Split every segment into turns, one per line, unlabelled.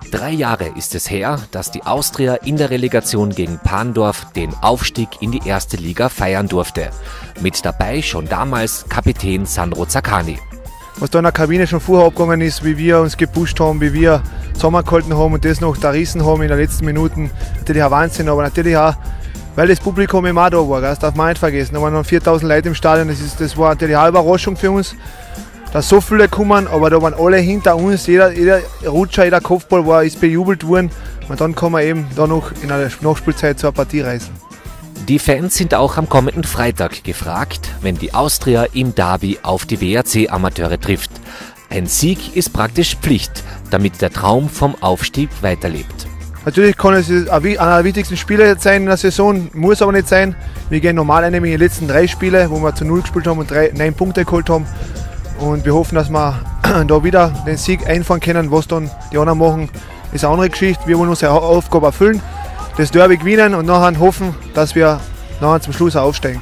3 Jahre ist es her, dass die Austria in der Relegation gegen Pandorf den Aufstieg in die erste Liga feiern durfte. Mit dabei schon damals Kapitän Sandro Zaccani.
Was da in der Kabine schon vorher abgegangen ist, wie wir uns gepusht haben, wie wir zusammengehalten haben und das noch da rissen haben in den letzten Minuten, natürlich ein Wahnsinn, aber natürlich auch, weil das Publikum eben auch da war, das darf man nicht vergessen. Da waren noch 4000 Leute im Stadion, das war natürlich eine Überraschung für uns, dass so viele kommen, aber da waren alle hinter uns, jeder Rutscher, jeder Kopfball ist bejubelt worden und dann kann man eben da noch in der Nachspielzeit zur Partie reisen.
Die Fans sind auch am kommenden Freitag gefragt, wenn die Austria im Derby auf die WRC-Amateure trifft. Ein Sieg ist praktisch Pflicht, damit der Traum vom Aufstieg weiterlebt.
Natürlich kann es einer der wichtigsten Spiele sein in der Saison, muss aber nicht sein. Wir gehen normal nämlich in die letzten 3 Spiele, wo wir zu 0 gespielt haben und 9 Punkte geholt haben. Und wir hoffen, dass wir da wieder den Sieg einfahren können. Was dann die anderen machen, ist eine andere Geschichte. Wir wollen unsere Aufgabe erfüllen, das Derby gewinnen und nachher hoffen, dass wir nachher zum Schluss auch aufsteigen.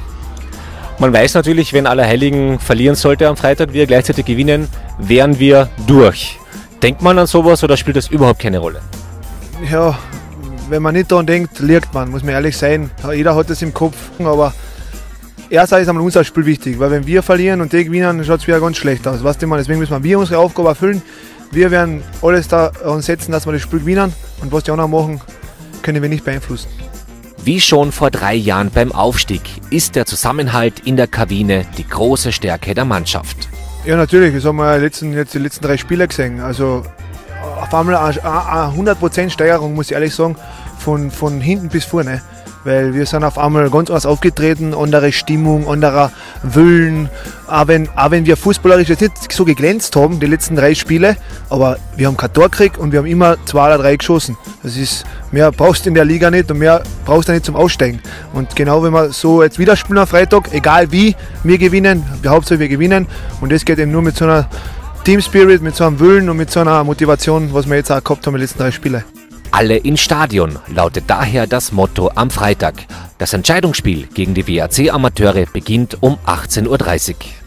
Man weiß natürlich, wenn Allerheiligen verlieren sollte am Freitag, wir gleichzeitig gewinnen, wären wir durch. Denkt man an sowas oder spielt das überhaupt keine Rolle?
Ja, wenn man nicht daran denkt, liegt man, muss man ehrlich sein. Jeder hat das im Kopf, aber erst ist einmal unser Spiel wichtig, weil wenn wir verlieren und die gewinnen, dann schaut es wieder ganz schlecht aus. Weißt du, deswegen müssen wir unsere Aufgabe erfüllen. Wir werden alles daran setzen, dass wir das Spiel gewinnen und was die anderen machen, können wir nicht beeinflussen.
Wie schon vor 3 Jahren beim Aufstieg ist der Zusammenhalt in der Kabine die große Stärke der Mannschaft.
Ja, natürlich, das haben wir jetzt die letzten 3 Spiele gesehen. Also auf einmal eine 100% Steigerung, muss ich ehrlich sagen, von hinten bis vorne. Weil wir sind auf einmal ganz anders aufgetreten, andere Stimmung, anderer Willen. Auch wenn wir fußballerisch jetzt nicht so geglänzt haben, die letzten 3 Spiele, aber wir haben kein Tor gekriegt und wir haben immer 2 oder 3 geschossen. Das ist, mehr brauchst du in der Liga nicht und mehr brauchst du nicht zum Aussteigen. Und genau wenn wir so jetzt wieder spielen am Freitag, egal wie, wir gewinnen, Hauptsache wir gewinnen. Und das geht eben nur mit so einer Team Spirit, mit so einem Willen und mit so einer Motivation, was wir jetzt auch gehabt haben in den letzten 3 Spielen.
Alle ins Stadion lautet daher das Motto am Freitag. Das Entscheidungsspiel gegen die WRC-Amateure beginnt um 18:30 Uhr.